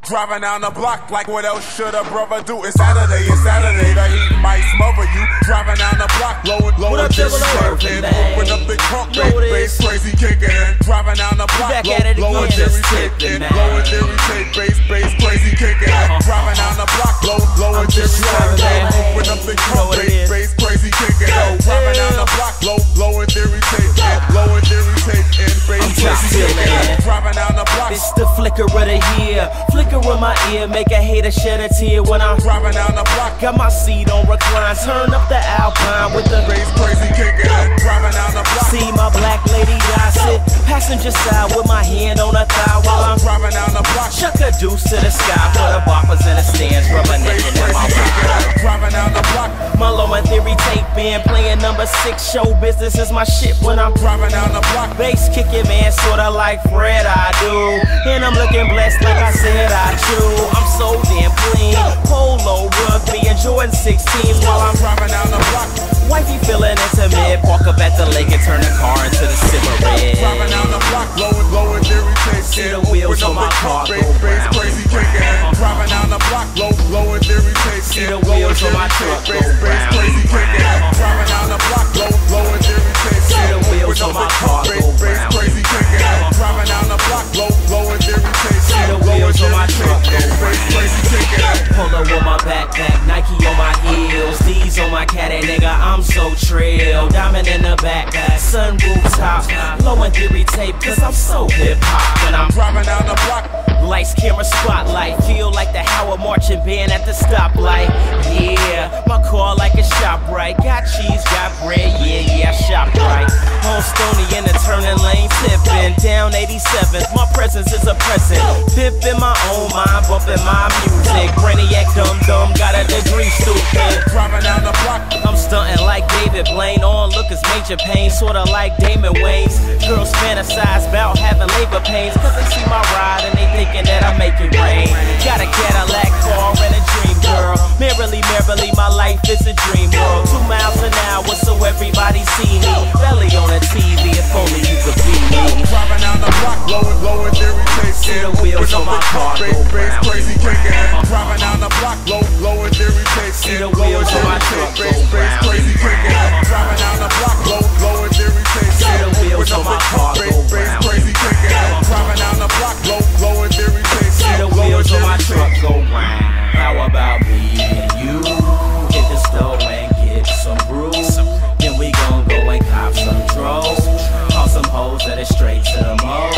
driving down the block like what else should a brother do? It's Saturday, the heat might smother you. Driving down the block, low and just tape in. Open up the trunk, bass crazy kicking in. Driving down the block, low and theory tape in. Low and theory tape, bass crazy kicking in. Driving down the block, low and theory tape in. Open up the trunk, bass crazy kicking in. Driving down the block, low and theory tape in. Low and theory tape in, bass crazy kicking in. Driving down the block. It's the flicker of the year. Flicker in my ear, make a hater shed a tear when I'm driving down the block. Got my seat on recline, turn up the Alpine with the bass crazy kicking. Driving down the block. See my black lady die, sit passenger side with my hand on her thigh while I'm driving down the block. Chuck a deuce to the sky for the boppers in the stands, reminiscing in my ride. Driving down the block. My low and theory tape in, playing number 6. Show business is my shit when I'm driving down the block. Bass kicking, man, sorta like Fred I do. And I'm looking blessed like I said I chew. I'm so damn clean. Polo, rugby, and Jordan 16s while I'm driving down the block. Wifey feeling intimate. Park up at the lake and turn the car into the Cimarron. Driving down the block, low and theory tape. See the wheels on my car go bass crazy kicking. Driving down the block, low and theory tape. See the wheels on my truck go bass crazy kicking. Driving down the block, low and theory tape. See the wheels on my car go bass crazy kicking. Driving down the block, low and theory tape. See the wheels on my truck go bass crazy kicking. Polo on my backpack, Nike on my heels, D's on my caddy, nigga, I'm so trill. Diamond in the back, sunroof top, low and theory tape, cause I'm so hip-hop. When I'm driving down the block, lights, camera, spotlight, feel like the Howard marching band at the stoplight. Yeah, my car like a ShopRite, got cheese, got bread, yeah, I shop right. On Stony in the turning lane, tipping down 87th, my presence is a present. Pip in my own mind, bumping my music. Brainiac dumb, got a degree, stupid. Driving down the block, I'm stunting like David Blaine. On look is major pain, sorta like Damon Wayans. Girls fantasize about having labor pains, cause they see my ride and they thinking that I make it rain. Got a Cadillac car and a dream girl. Merrily, my life is a dream world. 2 miles an hour, so everybody see me. Belly on the TV, if only you could be me. Driving down the block, low and theory tape. See the wheels on my car go bass crazy kicking. Driving down the block, low and theory tape. See the wheels on my truck go bass crazy kicking. Driving down the block, low and theory tape. See the wheels on my car go bass crazy kicking. Driving down the block, low and theory tape. See the wheels on my truck go round. How about me and you hit the store and get some brews? Then we gon' go and cop some dros. Call some hoes that is straight to the mall.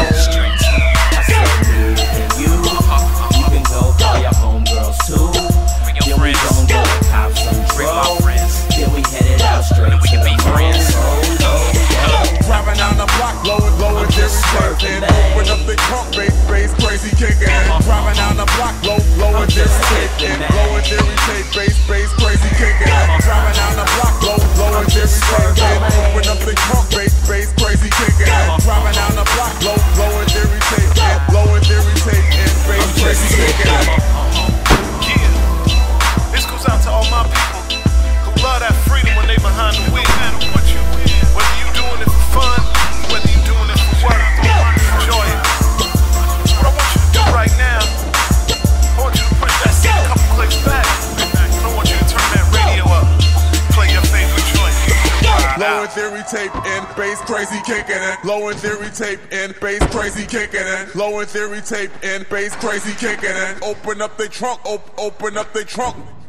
I said me and you can go call your homegirls too. Then we gon' go and cop some dros. Then we headed out straight to the mall. Driving down the block, low and theory tape. Open up the trunk, bass crazy kicking. Driving down the block, low and theory tape. Low and theory tape, bass crazy kicking. Driving down the block, low and theory tape. Open up the trunk, bass crazy kicking. Driving down the block, low and theory tape. Low and theory tape and bass crazy kicking. Yeah, this goes out to all my people who love that freedom when they behind the wheel. Whether you doing it for fun, whether you doing it for work, enjoy it. What I want you to do right now, I want you to push that seat a couple clicks back. I want you to turn that radio up, play your favorite joint. Low and theory tape and bass crazy kicking it. Low and theory tape and bass crazy kicking it. Low and theory tape and bass crazy kicking it. Open up the trunk, open up the trunk.